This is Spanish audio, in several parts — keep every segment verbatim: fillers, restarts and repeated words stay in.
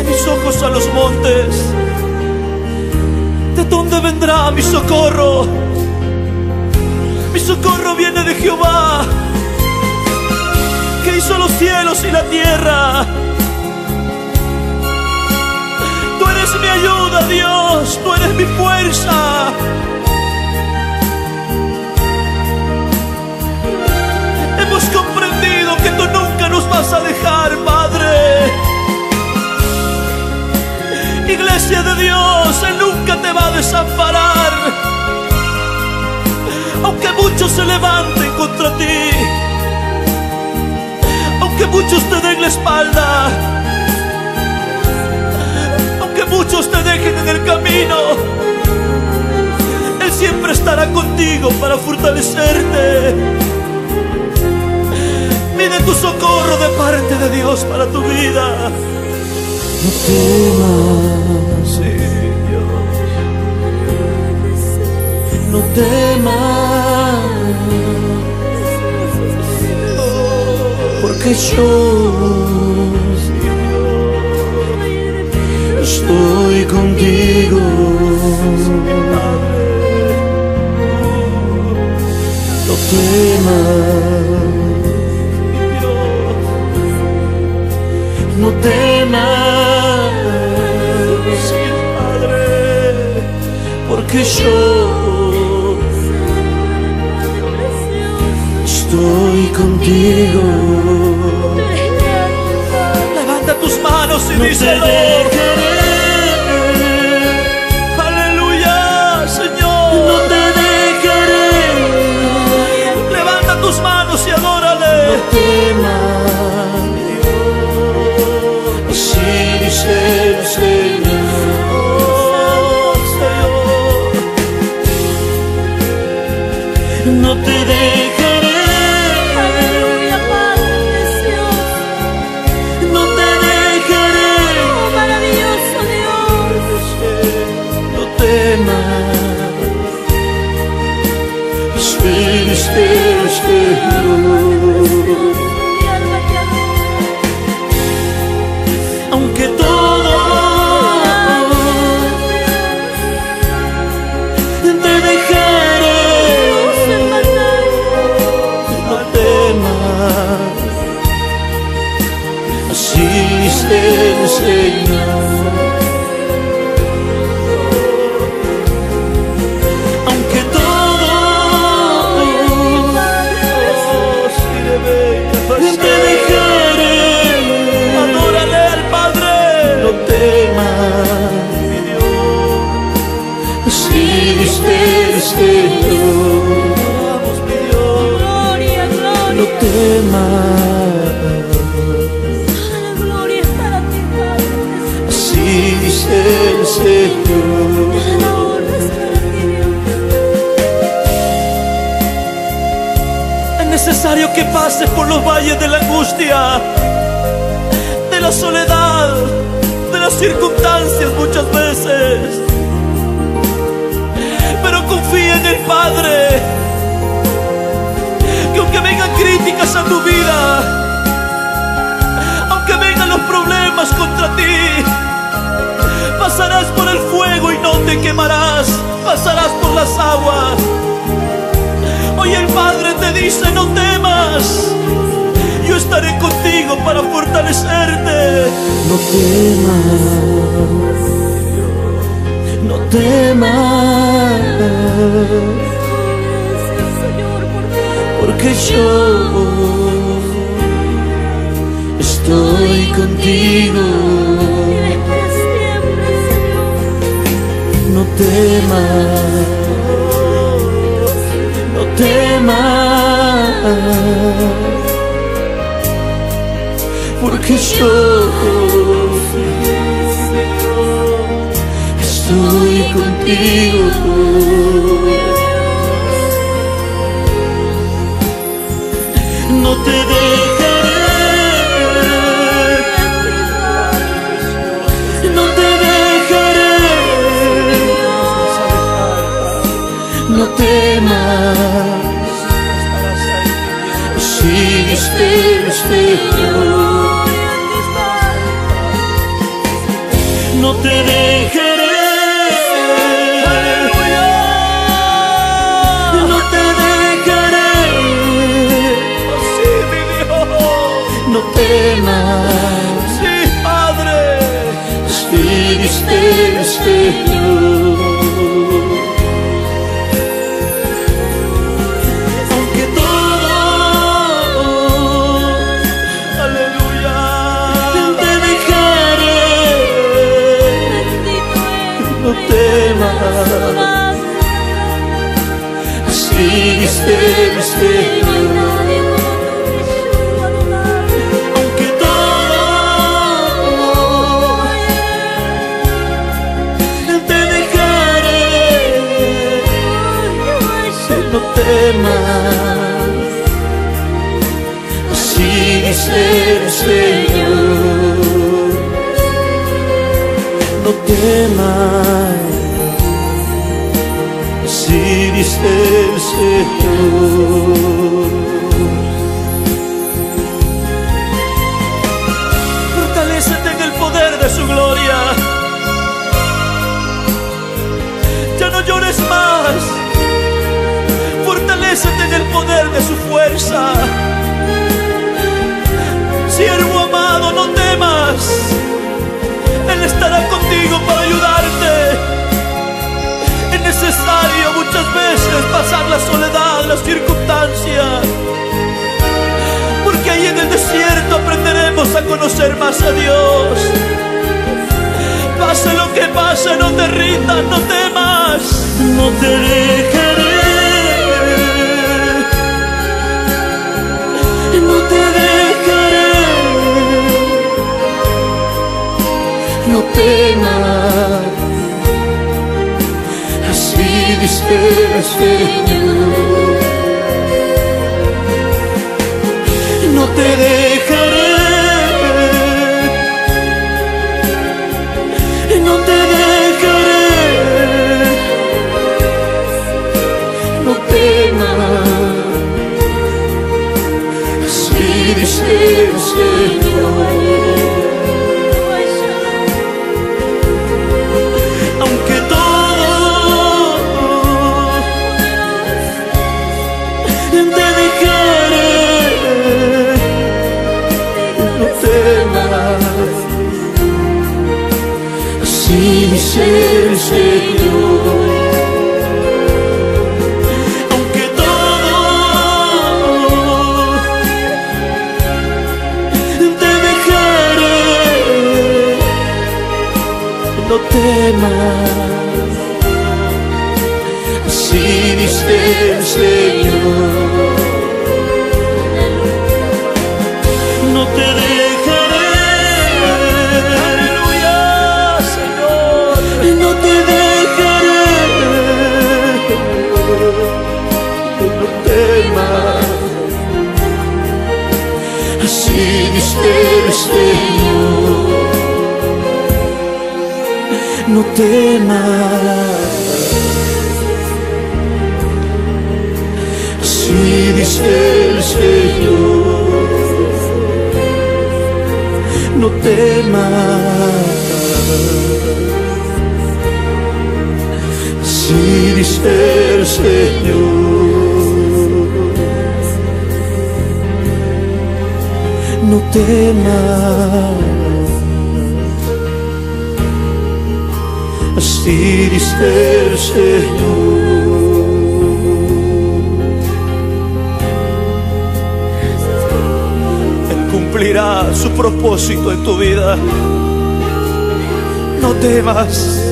mis ojos a los montes. ¿De dónde vendrá mi socorro? Mi socorro viene de Jehová, que hizo los cielos y la tierra. Tú eres mi ayuda, Dios, tú eres mi fuerza. Hemos comprendido que tú nunca nos vas a dejar, Padre. Iglesia de Dios, Él nunca te va a desamparar. Aunque muchos se levanten contra ti, aunque muchos te den la espalda, aunque muchos te dejen en el camino, Él siempre estará contigo para fortalecerte. Pide tu socorro de parte de Dios para tu vida. No temas, Sí, Dios. no temas, porque yo estoy contigo. No temas, no temas, Padre, porque yo estoy contigo. levanta tus manos y No te díselo. dejaré, Aleluya, Señor. no te dejaré. Levanta tus manos y adórale. No temas, así dice el Señor. Oh, Señor. No te dejaré, Aleluya, Padre precioso, no te dejaré. oh, maravilloso Dios. No temas, espera este Señor. Mi alma te adora. Aunque todo te dejaré, no temas, así dice el Señor. Aunque todo te dejaré, Adórale al Padre. no temas, Mi Dios. así dice el Señor. Vamos, mi Dios. Gloria, gloria. No temas, La gloria es para ti, Padre precioso. así dice el Señor. La honra es para ti, Dios. Es necesario que pases por los valles de la angustia, de la soledad, de las circunstancias muchas veces. Pero confía en el Padre, que aunque vengan críticas a tu vida, aunque vengan los problemas contra ti, pasarás por el fuego y no te quemarás, pasarás por las aguas. Hoy el Padre te dice: no temas, yo estaré contigo para fortalecerte. No temas, no temas, Gracias, Señor, por tu porque yo estoy contigo. eres siempre, Señor. No temas, no temas, porque yo estoy contigo. No te dejaré, no te dejaré. No temas, sigue este Señor. no te dejaré. ¡Aleluya! No te dejaré. Oh, sí, mi Dios. No temas. Sí, Padre. Si diste el Señor. Aunque todo, Aleluya. te dejaré. No temas. Si diste el Señor. Aunque todo te dejaré. No temas. Si dice el Señor. No temas. Si dice el Señor. Fortalécete en el poder de su gloria. Ya no llores más. Fortalécete en el poder de su fuerza. Siervo amado, no temas. Él estará contigo para ayudarte. Es necesario muchas veces pasar la soledad, las circunstancias, porque ahí en el desierto aprenderemos a conocer más a Dios. Pase lo que pase, no te rindas, no temas. No te dejaré. No te dejaré. No temas. Así dice el Señor. No te dejaré. No te dejaré. No temas. Así dice el Señor. Aunque todo te dejaré. No temas. Así dice el Señor. Aunque todo te dejaré. No temas. Así dice el Señor. No te dejaré. Aleluya, Señor. No te dejaré. No temas. Así dice el Señor. No temas. Así dice el Señor. No temas. Así dice el Señor. No temas. Así dice el Señor. Él cumplirá su propósito en tu vida. No temas.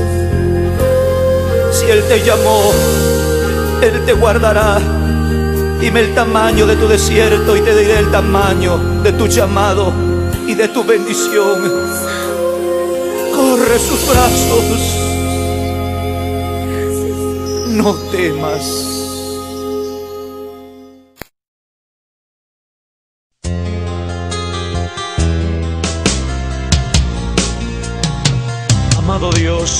Si Él te llamó, Él te guardará. Dime el tamaño de tu desierto y te diré el tamaño de tu llamado y de tu bendición. Corre sus brazos. No temas. Amado Dios,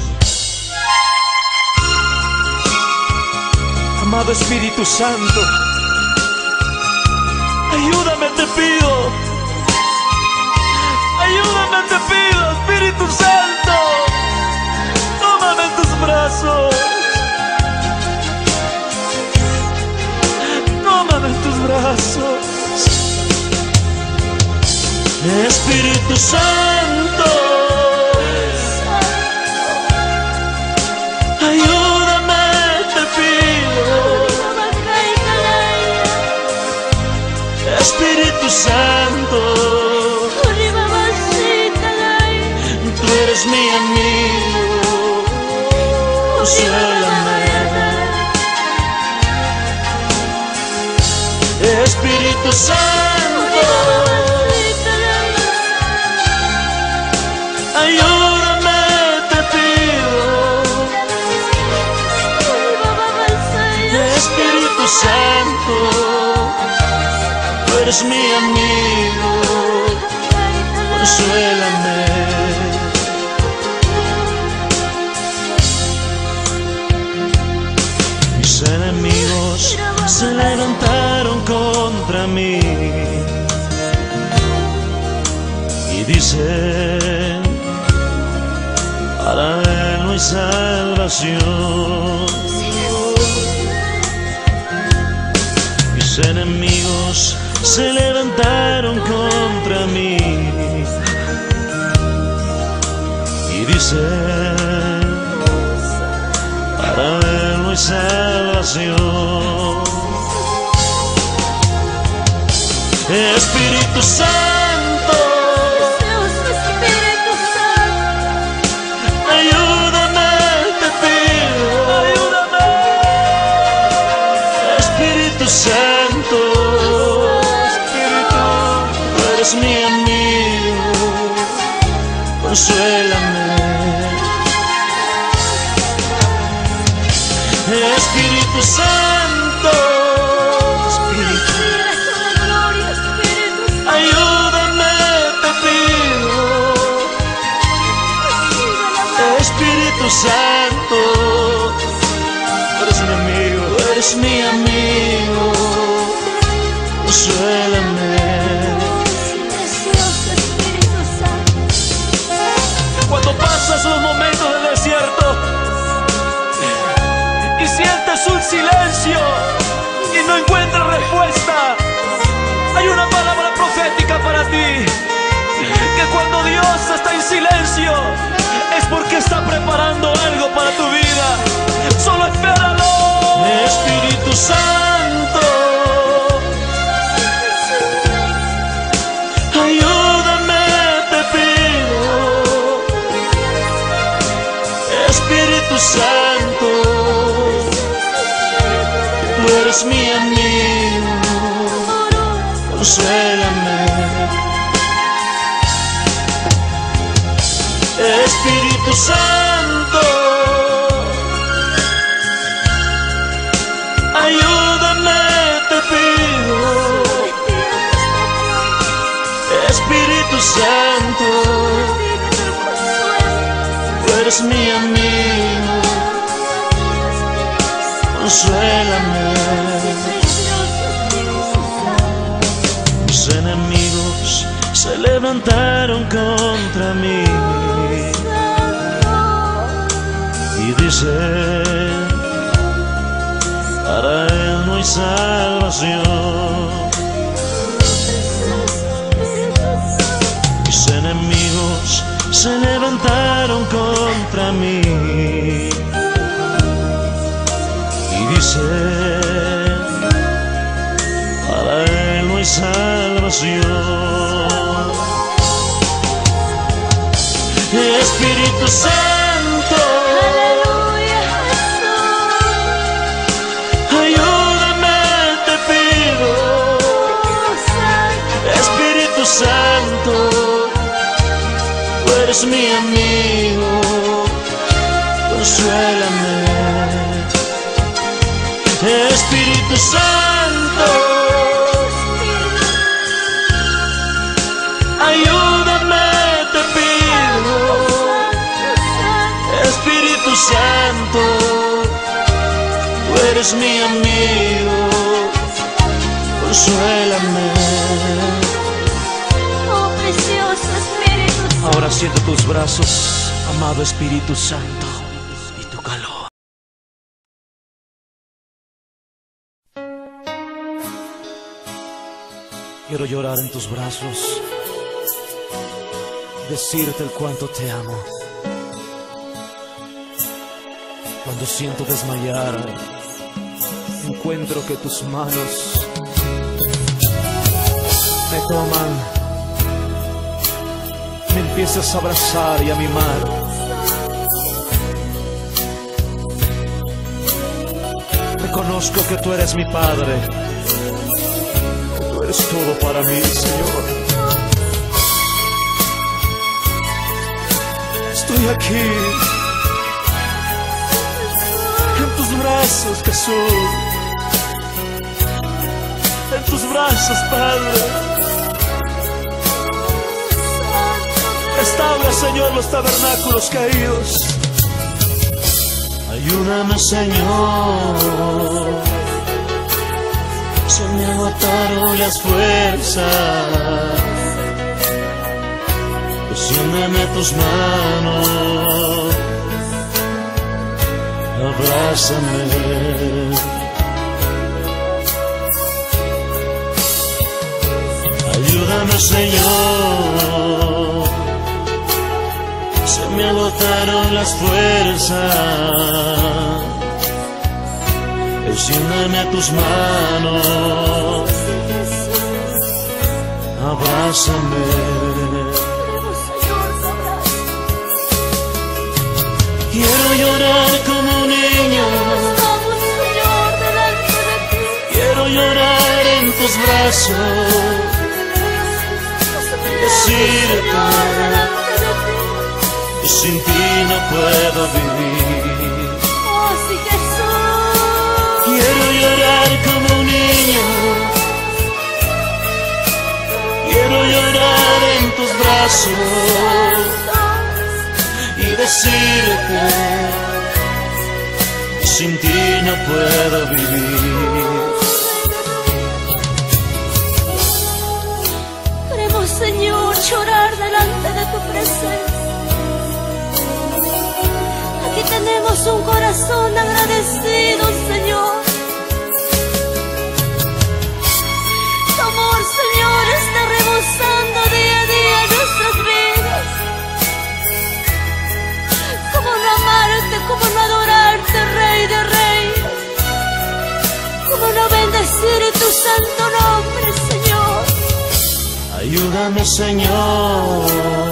amado Espíritu Santo, ayúdame, te pido. Ayúdame, te pido, Espíritu Santo. brazos. Tómame en tus brazos. Espíritu Santo, ayúdame, te pido. Espíritu Santo, tú eres mi amigo, consuélame. Espíritu Santo, ayúdame, te pido. Espíritu Santo, tú eres mi amigo, consuélame. Mis enemigos se levantaron contra mí y dicen: para él no hay salvación. Mis enemigos se levantaron contra mí y dicen: para él no hay salvación. Espíritu Santo, ayúdame, te pido. Ayúdame. Espíritu Santo, Espíritu, tú eres mi amigo, consuélame. Espíritu Santo, Espíritu, ayúdame, te pido. Espíritu Santo, tú eres mi amigo, tú eres mi amigo, consuélame. Cuando pasas los momentos del desierto y sientes un silencio y no encuentras respuesta, hay una palabra profética para ti, que cuando Dios está en silencio es porque está preparando algo para tu vida. Solo espéralo. Espíritu Santo, ayúdame, te pido. Espíritu Santo, tú eres mi amigo, consuélame. Espíritu Santo, ayúdame, te pido. Espíritu Santo, tú eres mi amigo, consuélame. Mis enemigos se levantaron contra mí y dicen: para él no hay salvación. Mis enemigos se levantaron contra mí y dicen: para él no hay salvación. Espíritu Santo, ayúdame, te pido. Espíritu Santo, tú eres mi amigo, consuélame. Espíritu Santo, ayúdame, te pido. Espíritu Santo, tú eres mi amigo, consuélame. Oh, precioso Espíritu Santo. Ahora siento tus brazos, amado Espíritu Santo. Quiero llorar en tus brazos y decirte el cuánto te amo. Cuando siento desmayar, encuentro que tus manos me toman, me empiezas a abrazar y a mimar. Reconozco que tú eres mi Padre, que tú eres todo para mí, Señor. Estoy aquí, en tus brazos, Jesús, en tus brazos, Padre. Restaura, Señor, los tabernáculos caídos. Ayúdame, Señor, se me agotaron las fuerzas. Extiéndeme tus manos, abrázame. Ayúdame, Señor, se me agotaron las fuerzas. Extiéndeme tus manos, abrázame. Quiero llorar como un niño, quiero llorar en tus brazos, decirte que sin ti no puedo vivir. Quiero llorar como un niño, quiero llorar en tus brazos y decirte que sin ti no puedo vivir. Queremos, Señor, llorar delante de tu presencia. Aquí tenemos un corazón agradecido, Señor. Tu amor, Señor, está rebosando día a día nuestras vidas. ¿Cómo no amarte, cómo no adorarte, Rey de Reyes? ¿Cómo no bendecir tu santo nombre, Señor? Ayúdame, Señor,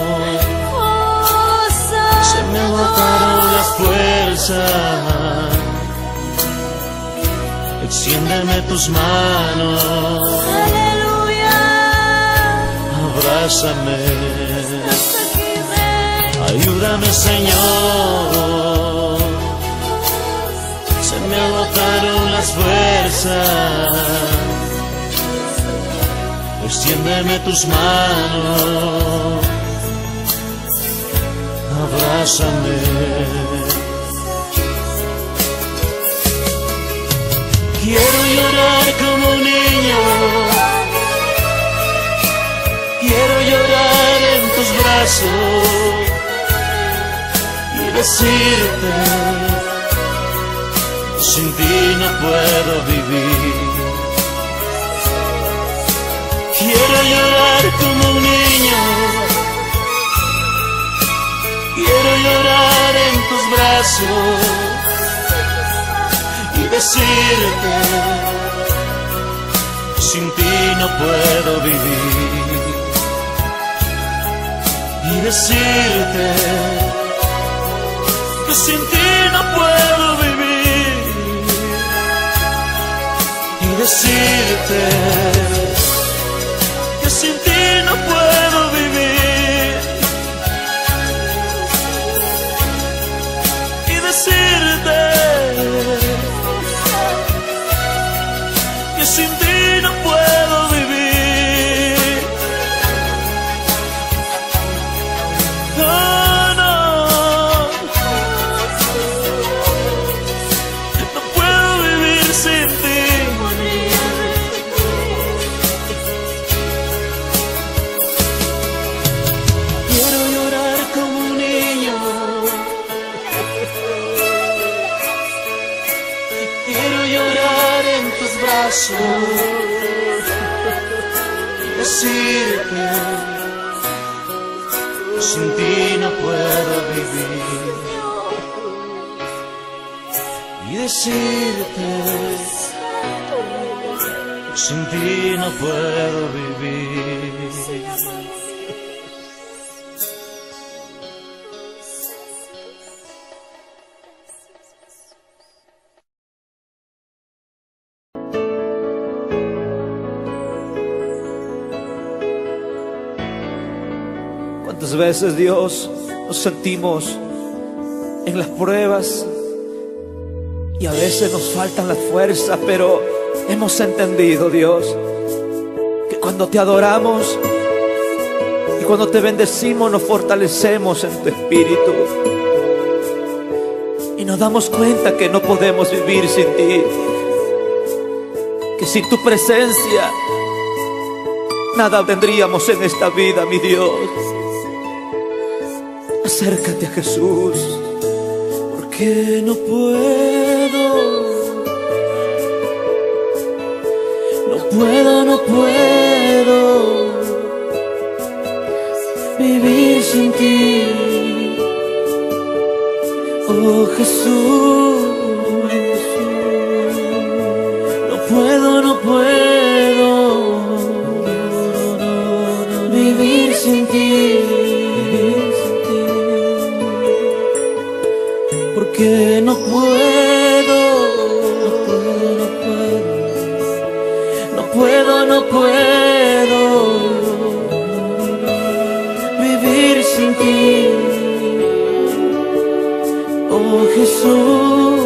Oh, se me agotaron las fuerzas. Extiéndeme tus manos, aleluya. abrázame. Estás aquí, Rey. Ayúdame, Señor, se me agotaron las fuerzas. Extiéndeme tus manos, abrázame. Quiero llorar como un niño, quiero llorar en tus brazos y decirte que sin ti no puedo vivir. Quiero llorar como un niño, quiero llorar en tus brazos y decirte que sin ti no puedo vivir. Y decirte que sin ti no puedo vivir. Y decirte que sin ti no puedo vivir. Y decirte que sin ti no puedo vivir. No, no, no puedo vivir sin ti. decirte, sin ti no puedo vivir. Y decirte, sin ti no puedo vivir. ¿Cuántas veces, Dios, nos sentimos en las pruebas y a veces nos faltan las fuerzas, pero hemos entendido, Dios, que cuando te adoramos y cuando te bendecimos nos fortalecemos en tu espíritu y nos damos cuenta que no podemos vivir sin ti, que sin tu presencia nada tendríamos en esta vida, mi Dios. Acércate a Jesús, porque no puedo, no puedo, no puedo vivir sin ti, oh Jesús. No puedo, no puedo vivir sin ti, porque no puedo, no puedo, no puedo vivir sin ti, oh Jesús.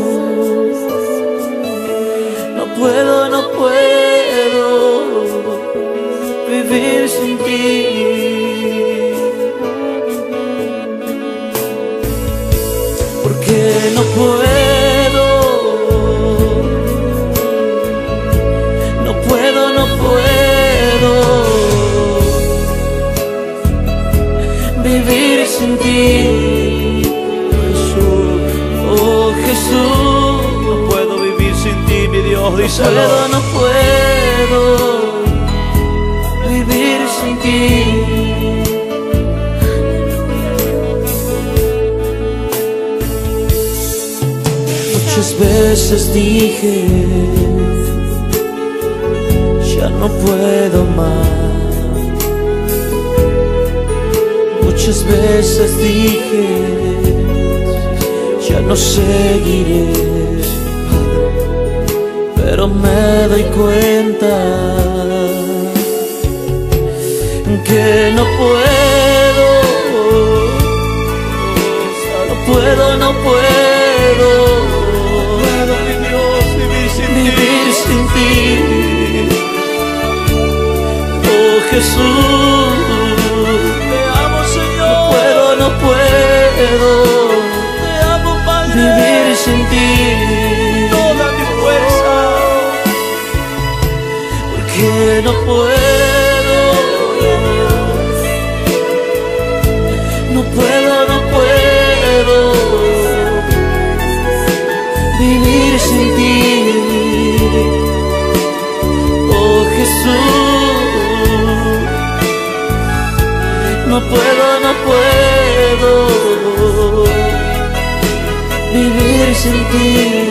No puedo, no puedo vivir sin ti. No puedo, no puedo, no puedo vivir sin ti, Jesús, oh Jesús. No puedo vivir sin ti, mi Dios, díselo. No puedo, no puedo vivir sin ti. Muchas veces dije, ya no puedo más. Muchas veces dije, ya no seguiré. Pero me doy cuenta que no puedo, no puedo, no puedo vivir sin ti, oh Jesús. Te amo, Señor. No puedo, no puedo Te amo, Padre. vivir sin ti, Toda mi fuerza, porque no puedo, no puedo, no puedo vivir sin ti, oh Jesús. No puedo, no puedo vivir sin ti.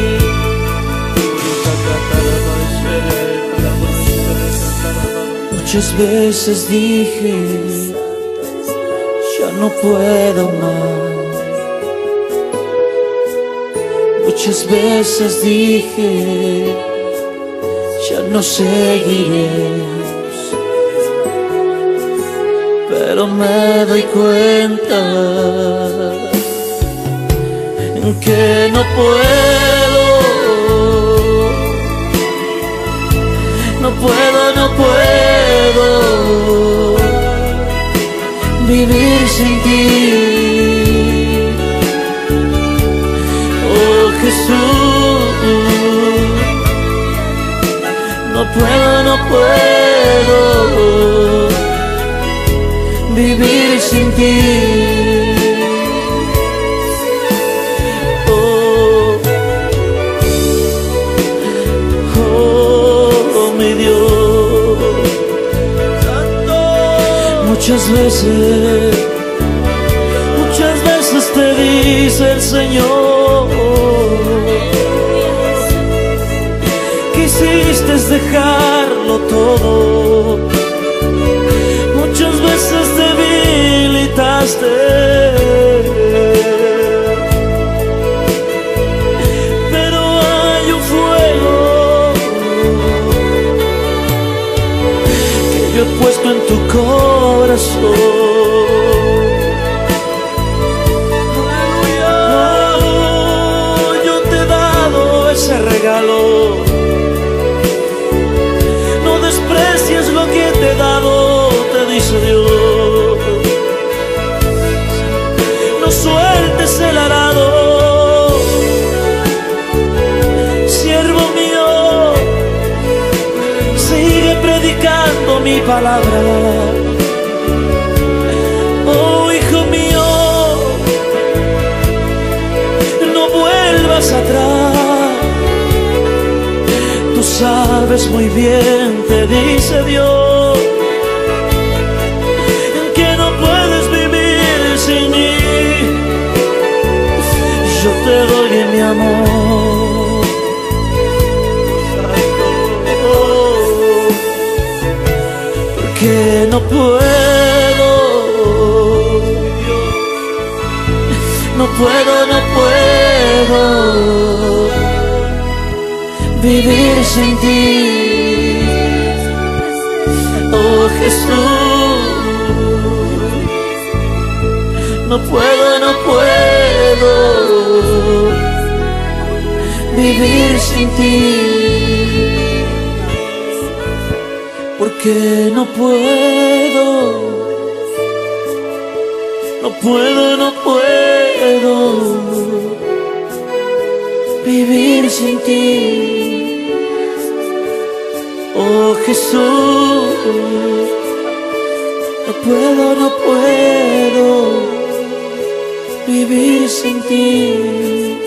Muchas veces dije, ya no puedo más. Muchas veces dije, ya no seguiré. Pero me doy cuenta que no puedo, no puedo, no puedo vivir sin ti, oh Jesús. No puedo, no puedo vivir sin ti. Oh, oh, mi Dios. Muchas veces, muchas veces te dice el Señor, quisiste dejarlo todo, muchas veces debilitaste, pero hay un fuego que yo he puesto en tu corazón. Ese regalo, no desprecies lo que te he dado, te dice Dios. No sueltes el arado, siervo mío, sigue predicando mi palabra. Oh, hijo mío, no vuelvas atrás. Sabes muy bien, te dice Dios, que no puedes vivir sin mí. Yo te doy mi amor, oh, porque no puedo, no puedo, no puedo vivir sin ti, oh Jesús. No puedo, no puedo vivir sin ti, porque no puedo, no puedo, no puedo vivir sin ti. Oh Jesús, no puedo, no puedo vivir sin ti.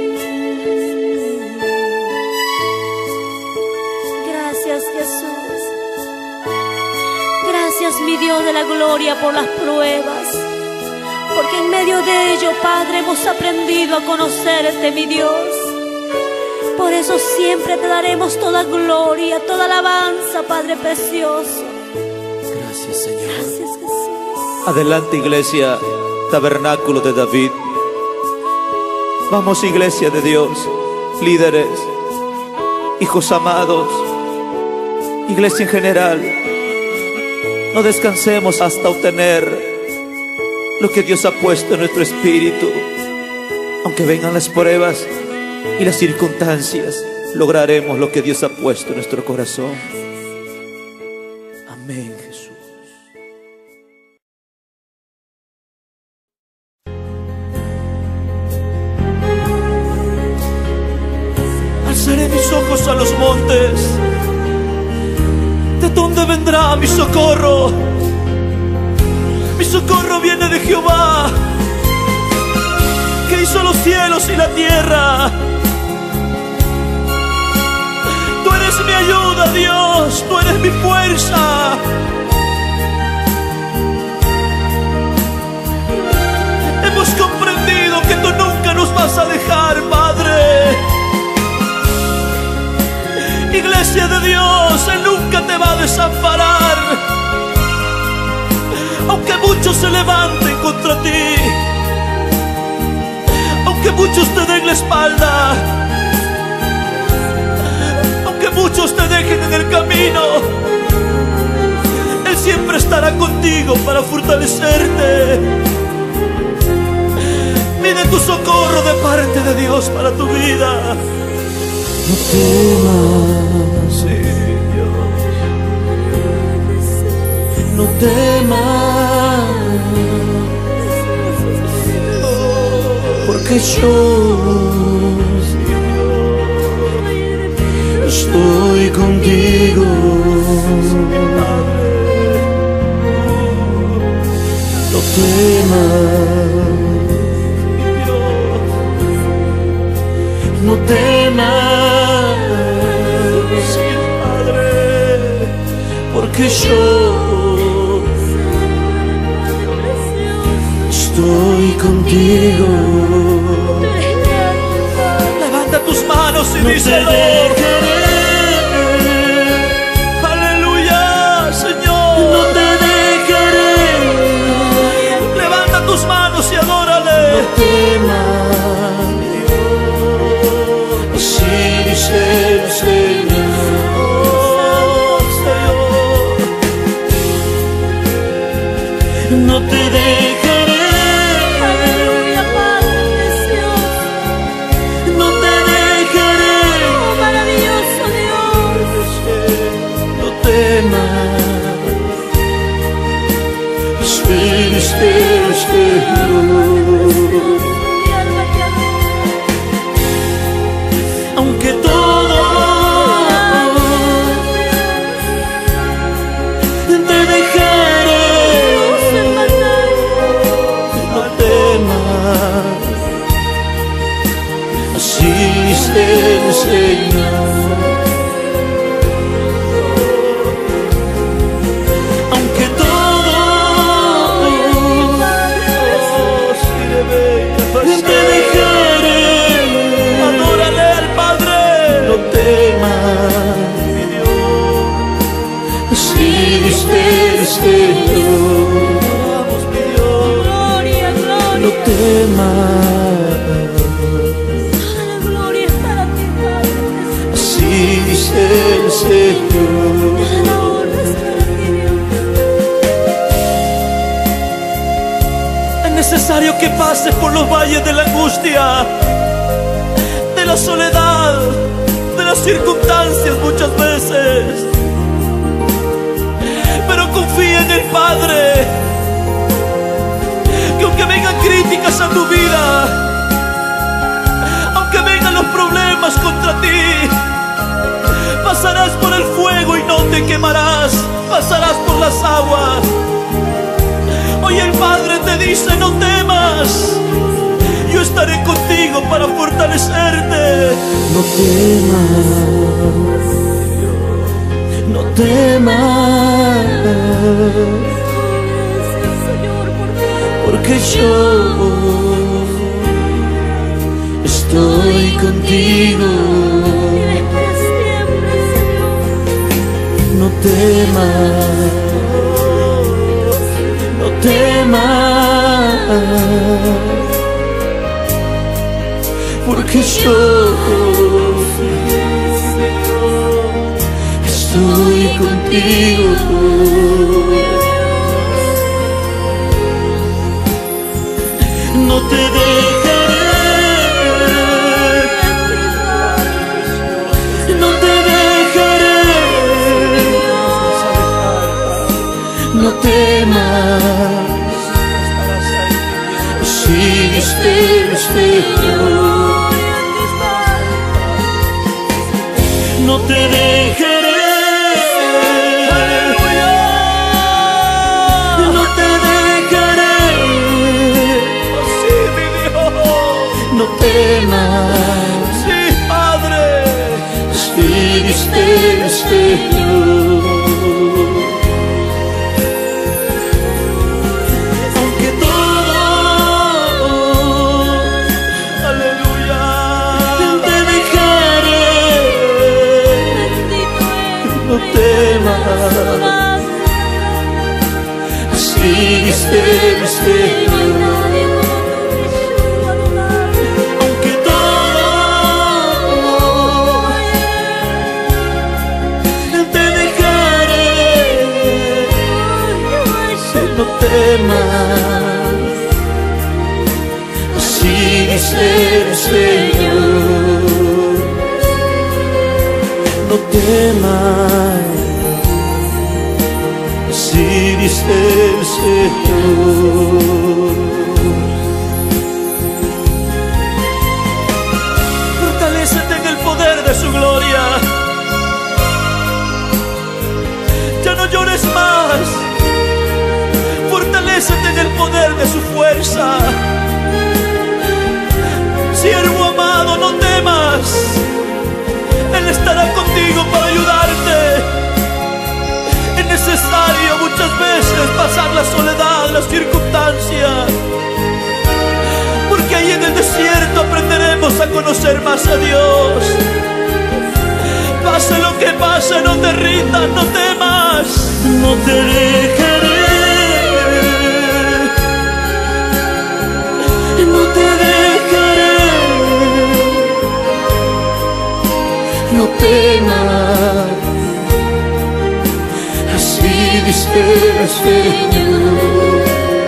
Gracias, Jesús. Gracias, mi Dios de la gloria, por las pruebas, porque en medio de ello, Padre, hemos aprendido a conocerte, mi Dios. Por eso siempre te daremos toda gloria, toda alabanza, Padre precioso. Gracias, Señor. Gracias, Jesús. Adelante, iglesia, tabernáculo de David. Vamos, iglesia de Dios, líderes, hijos amados, iglesia en general. No descansemos hasta obtener lo que Dios ha puesto en nuestro espíritu. Aunque vengan las pruebas y las circunstancias, lograremos lo que Dios ha puesto en nuestro corazón. Amén, Jesús. Alzaré mis ojos a los montes. ¿De dónde vendrá mi socorro? Mi socorro viene de Jehová, que hizo los cielos y la tierra. Tú eres mi ayuda, Dios, tú eres mi fuerza. Hemos comprendido que tú nunca nos vas a dejar, Padre. Iglesia de Dios, Él nunca te va a desamparar. Aunque muchos se levanten contra ti, aunque muchos te den la espalda, aunque muchos te dejen en el camino, Él siempre estará contigo para fortalecerte. Pide tu socorro de parte de Dios para tu vida. No temas, sí, Dios. No temas, porque yo estoy contigo. No temas, no temas, Padre, porque yo estoy contigo. Levanta tus manos y No te díselo. dejaré, Aleluya, Señor. no te dejaré. Levanta tus manos y adórale. No temas, así dice el Señor. Oh, Señor. No te dejaré, Aleluya, Padre precioso. no te dejaré. Oh, maravilloso Dios. No temas, así dice el Señor. Mi alma te adora. Aunque todo te dejaré, no temas, así dice el Señor. Aunque todo te dejaré, Adórale al Padre. no temas, Mi Dios. así dice el Señor. Adoramos, mi Dios. Gloria, gloria. No temas, La gloria es para ti, Padre precioso. así dice el Señor. La honra es para ti, Dios. Es necesario que pases por los valles de la angustia, de la soledad, de las circunstancias muchas veces. Pero confía en el Padre, que aunque vengan críticas a tu vida, aunque vengan los problemas contra ti, pasarás por el fuego y no te quemarás, pasarás por las aguas. Hoy el Padre te dice: no temas, yo estaré contigo para fortalecerte. No temas, no temas, Gracias, Señor, por tu porque yo estoy contigo. eres para siempre, Señor. No temas, no temas, porque yo estoy contigo. No te dejaré, no te dejaré. No temas, así dice el Señor. No te dejaré, no te dejaré. Sí, mi Dios. No temas, Sí, Padre. así dice el Señor. Aunque todo Aleluya. te dejaré, Bendito eres, no temas, así dice el Señor. Aunque todo te dejaré, no temas, así dice el Señor. No temas, así dice el Señor. Fortalécete en el poder de su gloria. Ya no llores más. Fortalécete en el poder de su fuerza. Siervo amado, no temas. Él estará contigo para ayudarte. Es necesario muchas veces pasar la soledad, las circunstancias, porque ahí en el desierto aprenderemos a conocer más a Dios. Pase lo que pase, no te rindas, no temas. No te dejaré, no te dejaré. No temas, así dice el Señor.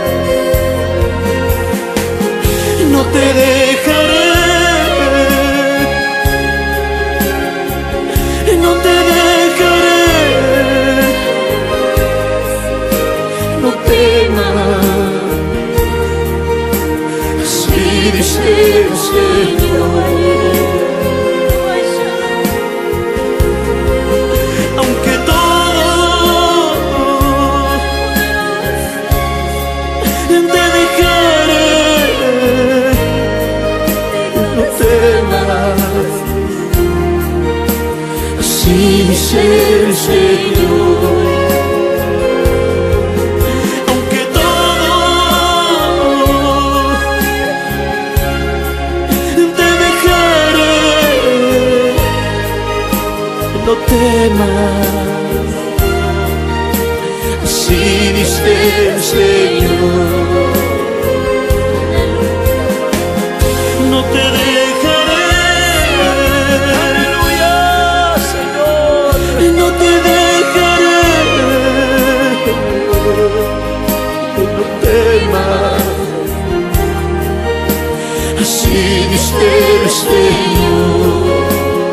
No te dejaré, no te dejaré. No temas, así dice el Señor. Aunque todo Te dejaré, no temas, así dice el Señor. Aunque todo Te dejaré, no temas, así dice el Señor. No te dejaré, aleluya, Señor. no te dejaré. No temas, así dice el Señor.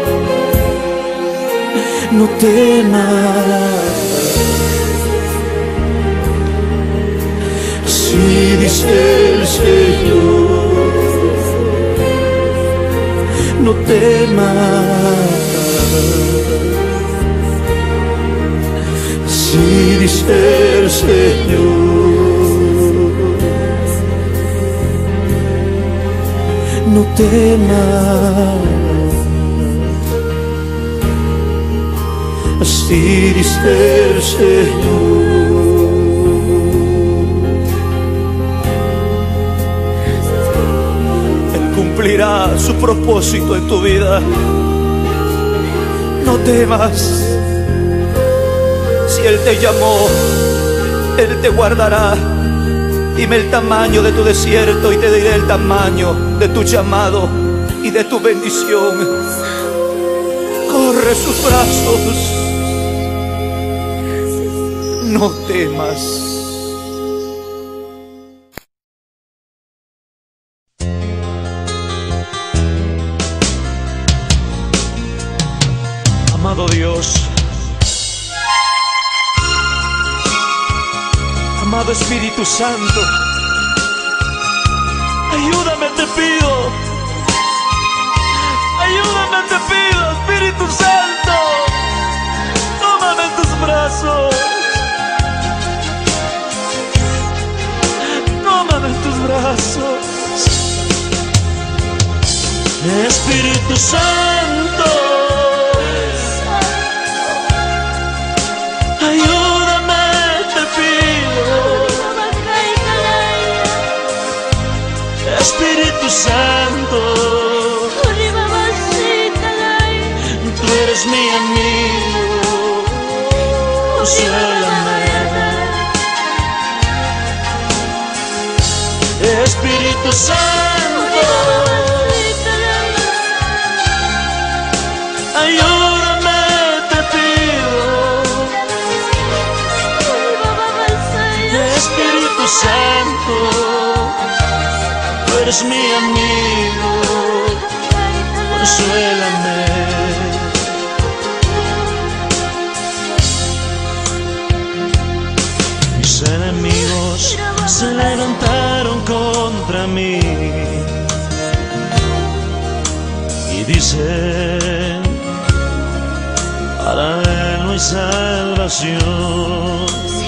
No temas, así dice el Señor. No temas, así dice el Señor. No temas, así dice el Señor. Él cumplirá su propósito en tu vida. No temas. Si Él te llamó, Él te guardará. Dime el tamaño de tu desierto y te diré el tamaño de tu llamado y de tu bendición. Corre sus brazos. No temas. Amado Dios, amado Espíritu Santo, ayúdame, te pido. Ayúdame, te pido, Espíritu Santo. Tómame en tus brazos. Tómame en tus brazos. Espíritu Santo, ayúdame, te pido. Espíritu Santo, tú eres mi amigo, consuélame. Espíritu Santo, ayúdame, te pido. Espíritu Santo, tú eres mi amigo, consuélame. Mis enemigos se levantaron contra mí y dicen: para él no hay salvación.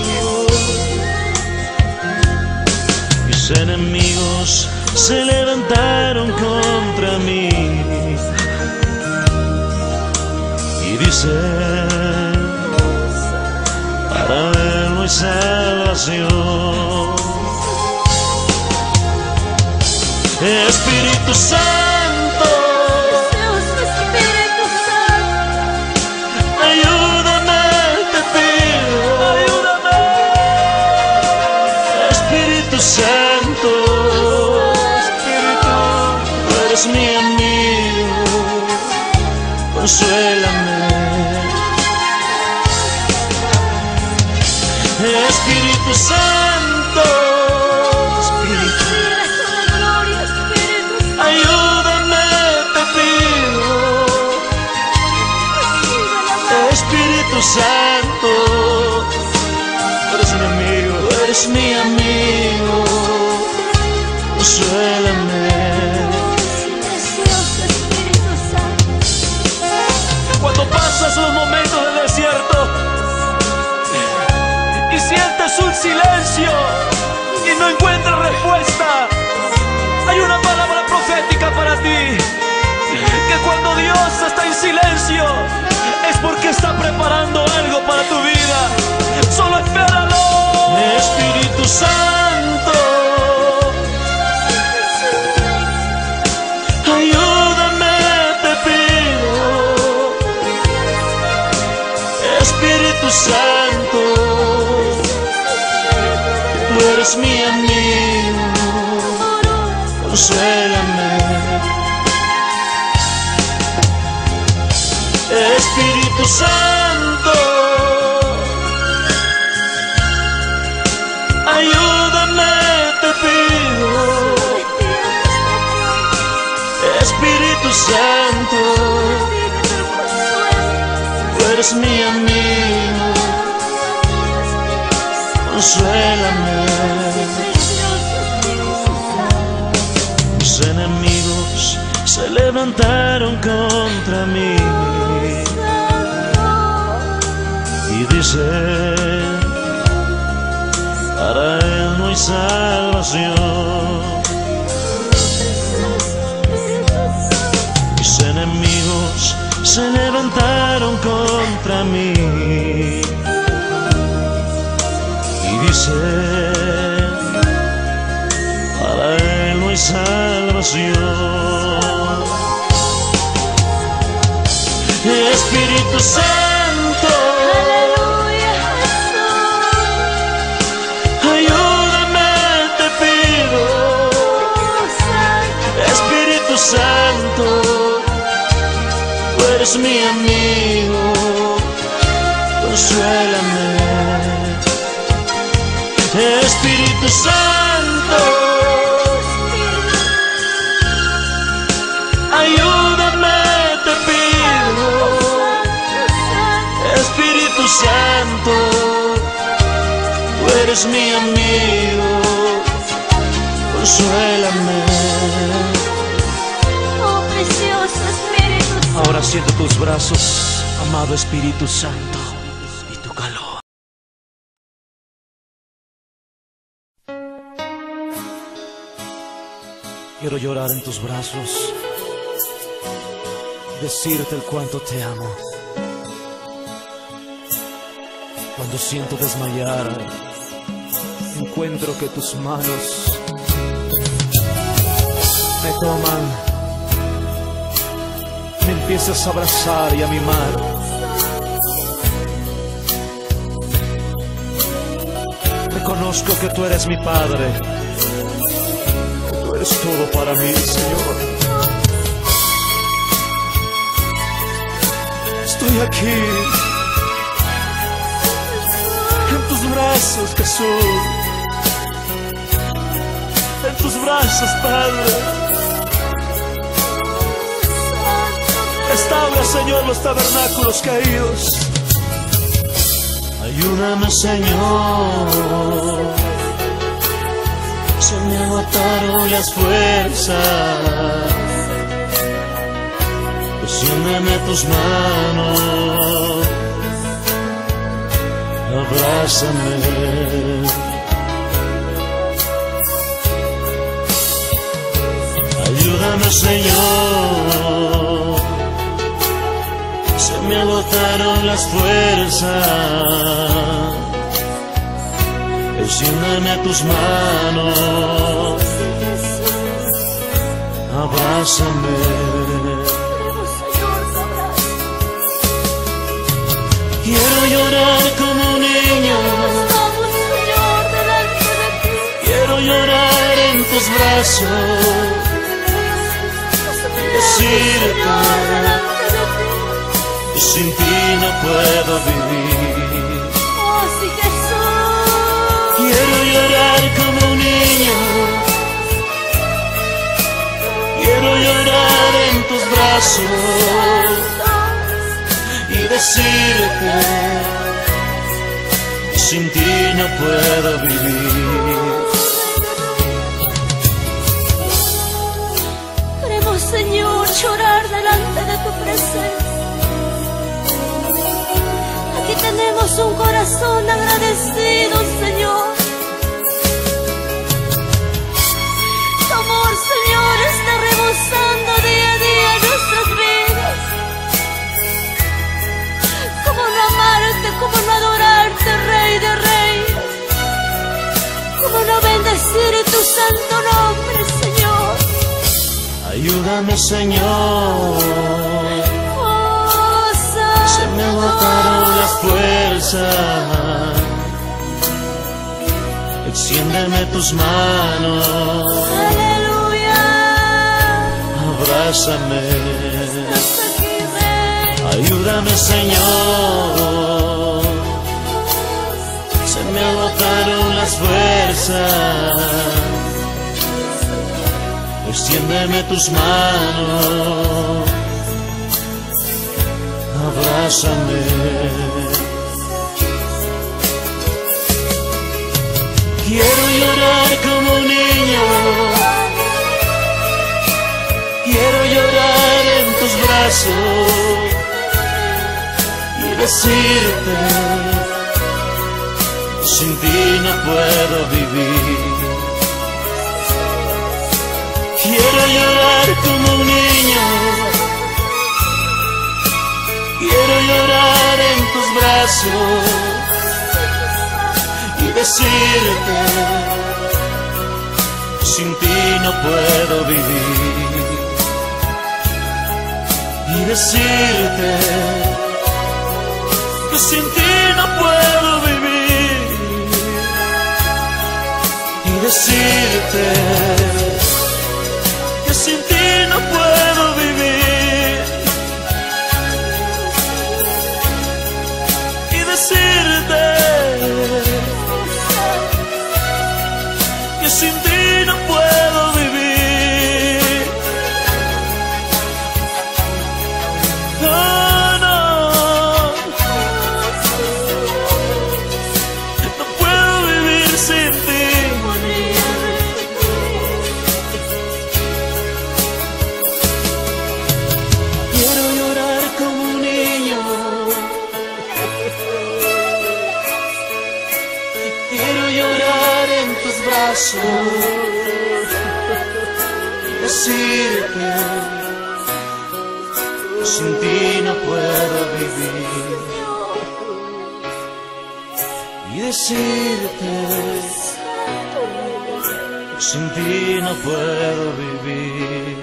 Mis enemigos se levantaron contra mí y dicen: para él no hay y salvación. Espíritu Santo, Precioso Espíritu Santo, ayúdame, te pido, ayúdame. Espíritu Santo, Espíritu, tú eres mi amigo, consuélame. Espíritu Santo, Espíritu, gloria, Espíritu Santo. ayúdame, te pido. Espíritu Santo, tú eres mi amigo, tú eres mi amigo, consuélame. Precioso Espíritu Santo. Cuando pasas los momentos de desierto y sientes un silencio y no encuentras respuesta, hay una palabra profética para ti, que cuando Dios está en silencio es porque está preparando algo para tu vida. Solo espéralo. Espíritu Santo, ayúdame, te pido. Espíritu Santo, tú eres mi amigo, consuélame. Espíritu Santo, ayúdame, te pido. Espíritu Santo, tú eres mi amigo, consuélame. Mis enemigos se levantaron contra mí y dicen, para él no hay salvación. Mis enemigos se levantaron contra mí y dicen, para él no hay salvación. Espíritu Santo, Aleluya, Jesús. ayúdame, te pido. Espíritu Santo. Espíritu Santo, tú eres mi amigo, consuélame. Espíritu Santo, ayúdame, te pido. Espíritu Santo, tú eres mi amigo, consuélame. Oh, precioso Espíritu Santo. Ahora siento tus brazos, amado Espíritu Santo, y tu calor. Quiero llorar en tus brazos y decirte el cuánto te amo. Cuando siento desmayar, encuentro que tus manos me toman, me empiezas a abrazar y a mimar. Reconozco que tú eres mi Padre, que tú eres todo para mí, Señor. Estoy aquí, en tus brazos, Jesús, en tus brazos, Padre. Restaura, Señor, los tabernáculos caídos. Ayúdame, Señor, se me agotaron las fuerzas. Extiéndeme tus manos, abrázame. Ayúdame, Señor, se me agotaron las fuerzas. extiéndeme tus manos, abrázame. Quiero llorar como un niño, quiero llorar en tus brazos, decirte que sin ti no puedo vivir. Quiero llorar como un niño, quiero llorar en tus brazos y decirte que sin ti no puedo vivir. Queremos, Señor, llorar delante de tu presencia. Aquí tenemos un corazón agradecido, Señor. Tu amor, Señor, está rebosando día a día en nuestras vidas. ¿Cómo no amarte, cómo no adorarte, Rey de Reyes? ¿Cómo no bendecir tu santo nombre, Señor? Ayúdame, Señor. Se me agotaron las fuerzas. Extiéndeme tus manos. Aleluya. Abrázame. Estás aquí, Rey. Ayúdame, Señor. Se me agotaron las fuerzas. Extiéndeme tus manos. Abrázame. Quiero llorar como un niño, quiero llorar en tus brazos y decirte que sin ti no puedo vivir. Quiero llorar como un niño, quiero llorar en tus brazos y decirte que sin ti no puedo vivir. Y decirte que sin ti no puedo vivir. Y decirte que sin ti no puedo vivir. Y decirte que sin ti no puedo vivir. No, no, no puedo vivir sin ti. Quiero llorar como un niño, quiero llorar en tus brazos y decirte que sin ti no puedo vivir. Y decirte que sin ti no puedo vivir.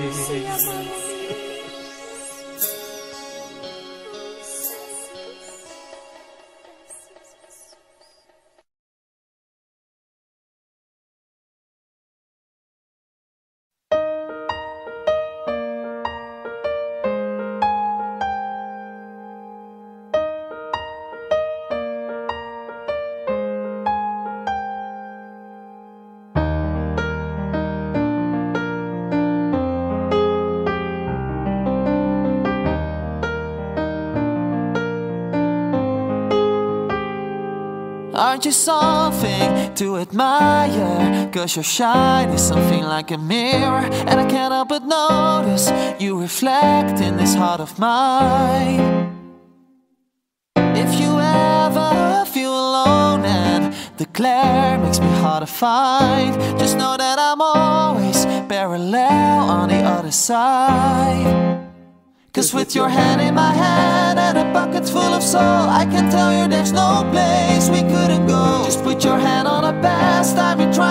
Aren't you something to admire? Cause your shine is something like a mirror, and I can't help but notice you reflect in this heart of mine. If you ever feel alone and the glare makes me hard to find, just know that I'm always parallel on the other side. Cause with your hand in my hand and a bucket full of soul, I can tell you there's no place we couldn't go. Just put your hand on a bag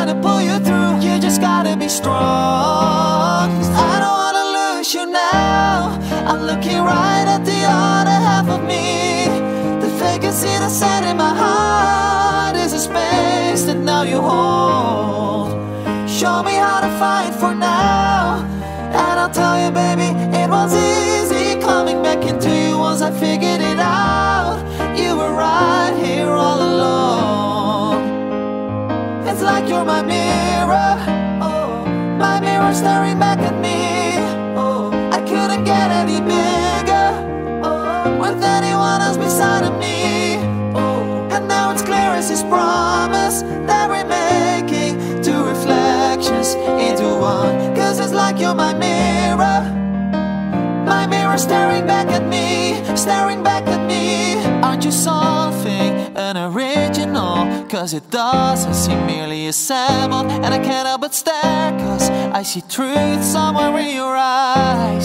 to pull you through. You just gotta be strong. 'Cause I don't wanna lose you now. I'm looking right at the other half of me. The vacancy that's set in my heart is a space that now you hold. Show me how to fight for now, and I'll tell you, baby, it was easy coming back into you once I figured it out. You were right here all along. It's like you're my mirror, oh, my mirror staring back at me. Oh, I couldn't get any bigger, oh, with anyone else beside of me. Oh, and now it's clear as his promise that we're making two reflections into one. 'Cause it's like you're my mirror, my mirror staring back at me, staring back at me. Aren't you something, an original? 'Cause it doesn't seem merely assembled. And I can't help but stare, 'cause I see truth somewhere in your eyes.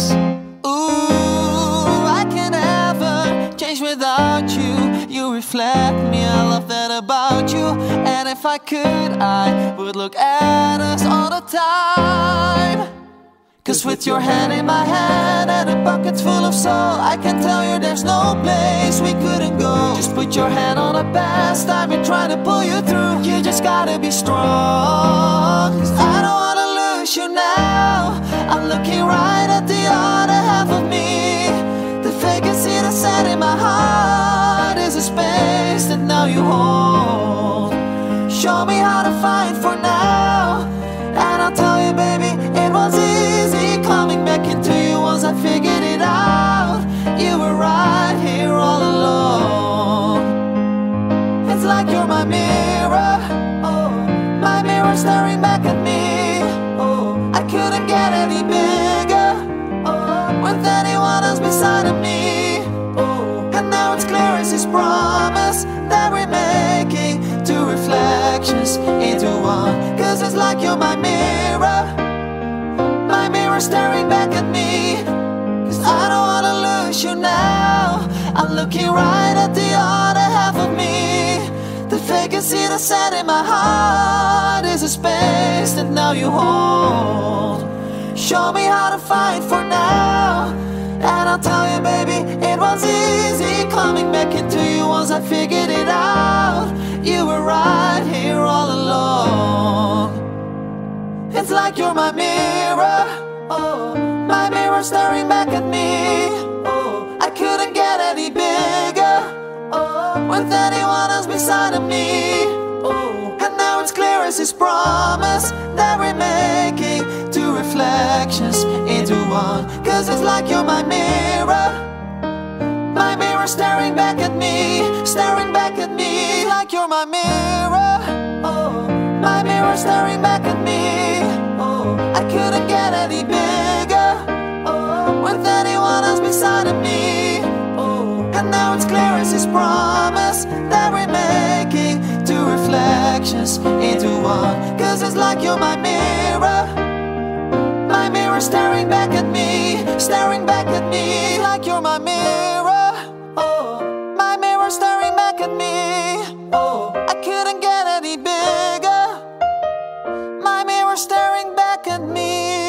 Ooh, I can't ever change without you. You reflect me, I love that about you. And if I could, I would look at us all the time. 'Cause with your hand in my hand and a bucket full of soul, I can tell you there's no place we couldn't go. Just put your hand on the past, I've been trying to pull you through. You just gotta be strong. 'Cause I don't wanna lose you now. I'm looking right at the other half of me. The vacancy that's set in my heart is a space that now you hold. Show me how to fight for now, and I'll tell you, baby, it was easy coming back into you once I figured it out. You were right here all along. It's like you're my mirror, oh, my mirror staring back at me. Oh, I couldn't get any bigger, oh, with anyone else beside of me. Oh, and now it's clear as his promise that we're making two reflections into one. 'Cause it's like you're my mirror, my mirror staring back at me. 'Cause I don't wanna lose you now. I'm looking right at the other half of me. The vacancy that's set in my heart is a space that now you hold. Show me how to fight for now, and I'll tell you, baby, it was easy coming back into you once I figured it out. You were right here all along. It's like you're my mirror, oh, my mirror staring back at me. Oh, I couldn't get any bigger, oh, with anyone else beside of me. Oh, and now it's clear as his promise that we're making two reflections into one. 'Cause it's like you're my mirror, my mirror staring back at me, staring back at me. Like you're my mirror, oh, my mirror staring back at me. Oh, I couldn't get any bigger, oh, with anyone else beside of me. Oh, and now it's clear as his promise that we're making two reflections into one. 'Cause it's like you're my mirror, my mirror staring back at me, staring back at me. Like you're my mirror, oh, my mirror staring back at me. Oh, I couldn't get any bigger, my mirror staring back at me.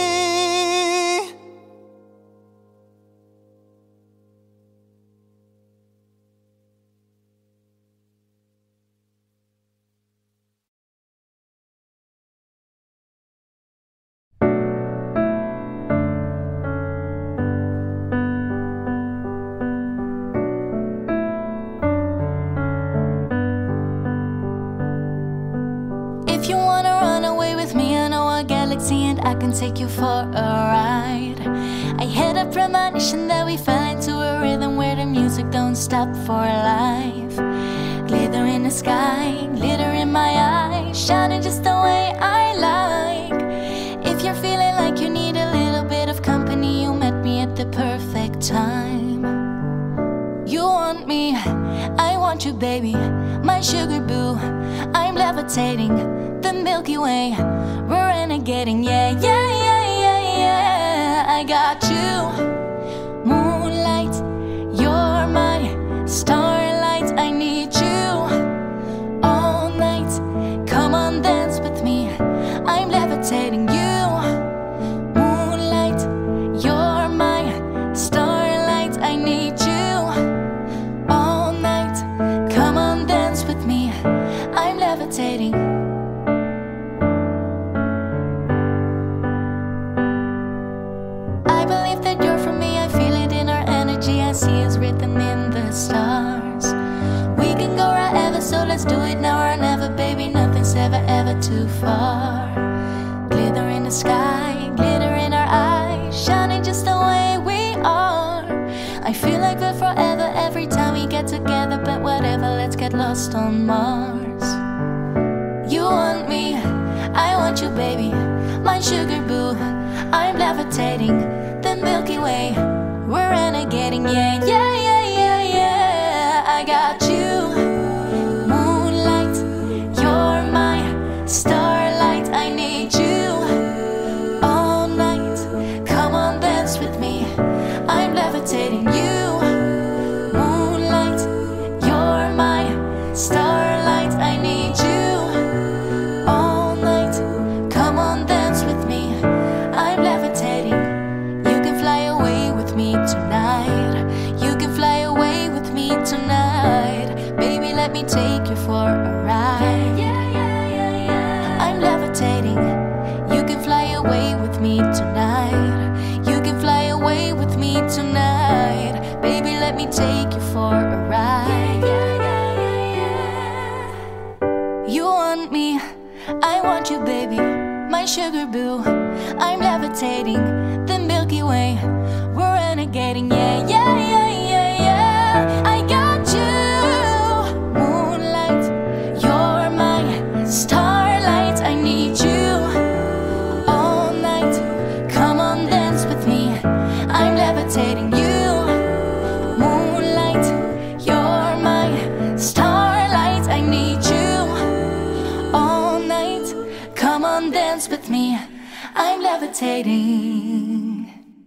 And I can take you for a ride. I had a premonition that we fell into a rhythm where the music don't stop for life. Glitter in the sky, glitter in my eyes, shining just the way I like. If you're feeling like you need a little bit of company, you met me at the perfect time. You want me, I want you, baby, my sugar boo. I'm levitating the Milky Way, we're renegading, yeah, yeah, yeah, yeah, yeah. I got you, moonlight, you're my starlight. I need you all night, come on, dance with me. levitating. I believe that you're for me, I feel it in our energy, I see it's written in the stars. We can go wherever, so let's do it now or never, baby, nothing's ever, ever too far. Glitter in the sky, glitter in our eyes, shining just the way we are. I feel like we're forever every time we get together, but whatever, let's get lost on Mars. You want me, I want you, baby, my sugar boo. I'm levitating, the Milky Way, we're renegading, yeah, yeah, yeah, yeah, yeah. I got you, moonlight, you're my starlight. I need you all night, come on, dance with me. I'm levitating you, moonlight, you're my starlight. I need you all night, come on, dance with me. I'm levitating. You can fly away with me tonight. You can fly away with me tonight. Baby, let me take you for a ride. I'm levitating. You can fly away with me tonight. You can fly away with me tonight. Baby, let me take you for a ride. You want me, I want you, baby, my sugar boo. I'm levitating, the Milky Way, we're renegading, yeah, yeah, yeah, yeah, yeah. I got you, moonlight, you're my starlight. I need you all night, come on, dance with me. I'm levitating you, moonlight, you're my starlight. I need you all night, come on, dance with me. I'm levitating.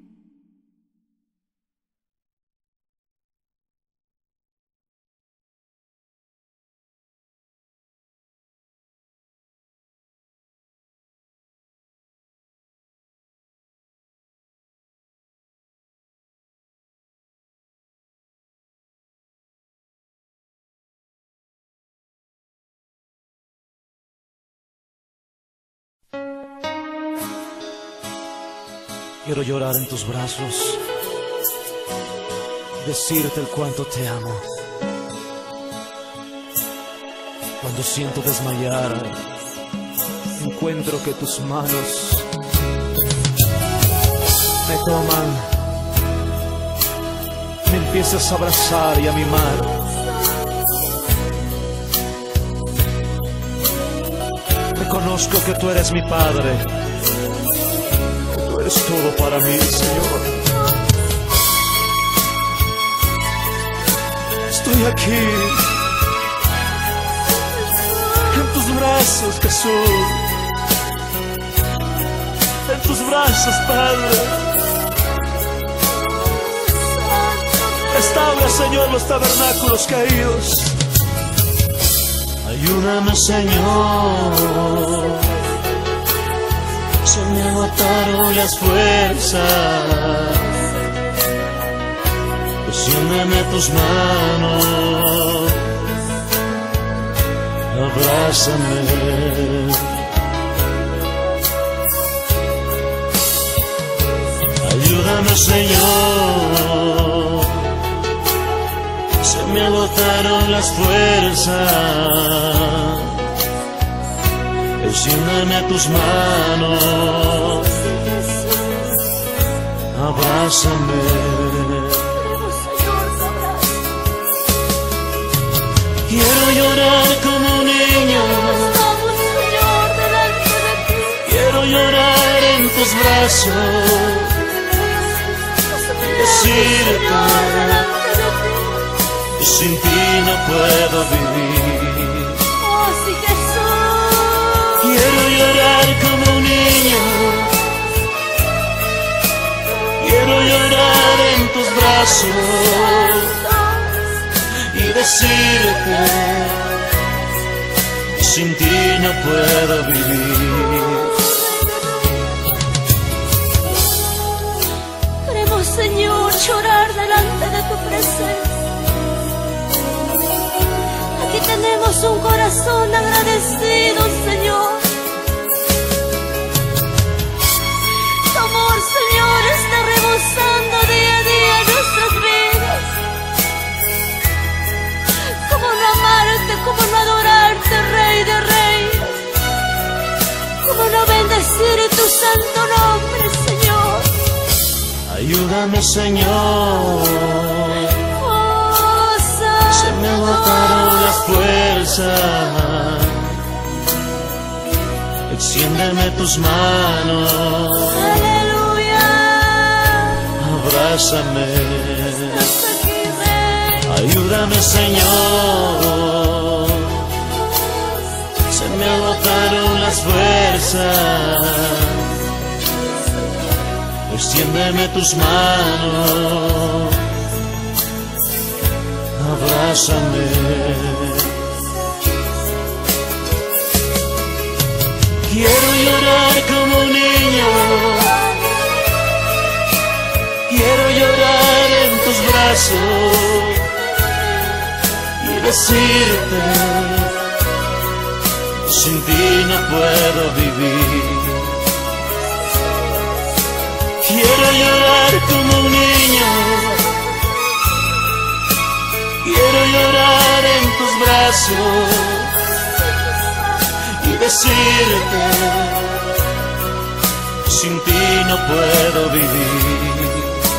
Quiero llorar en tus brazos y decirte el cuánto te amo. Cuando siento desmayar, encuentro que tus manos me toman, me empiezas a abrazar y a mimar. Reconozco que tú eres mi Padre, es todo para mí, Señor. Estoy aquí, en tus brazos, Jesús. En tus brazos, Padre. Restaura, Señor, los tabernáculos caídos. Ayúdame, Señor. Se me agotaron las fuerzas. Extiéndeme tus manos, abrázame. Ayúdame, Señor. Se me agotaron las fuerzas. Extiéndeme tus manos, abrázame. Quiero llorar como un niño, quiero llorar en tus brazos, decirte que sin ti no puedo vivir. Quiero llorar como un niño, quiero llorar en tus brazos y decirte que sin ti no puedo vivir. Queremos, Señor, llorar delante de tu presencia. Aquí tenemos un corazón agradecido. Ayúdame, Señor. Se me agotaron las fuerzas. Extiéndeme tus manos. Aleluya. Abrázame. Ayúdame, Señor. Se me agotaron las fuerzas. Extiéndeme tus manos. Abrázame. Quiero llorar como un niño. Quiero llorar en tus brazos y decirte, sin ti no puedo vivir. Quiero llorar como un niño. Quiero llorar en tus brazos y decirte, sin ti no puedo vivir.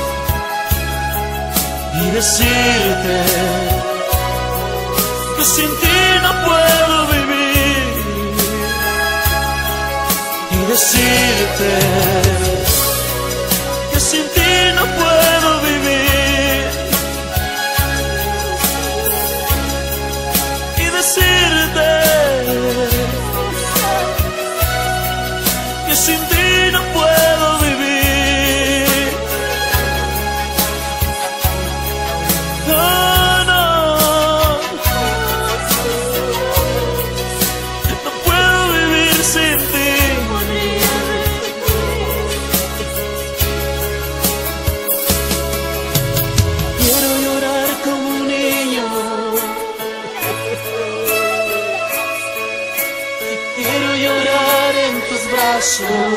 Y decirte que sin ti no puedo vivir. Y decirte que sin ti no puedo vivir. Y decirte que sin ti no puedo vivir. No, no, no puedo vivir sin ti. Quiero llorar como un niño. Quiero llorar en tus brazos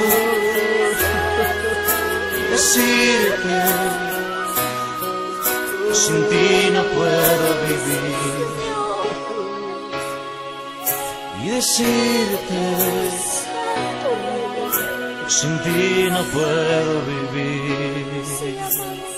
y decirte, sin ti no puedo vivir. Y decirte, sin ti no puedo vivir.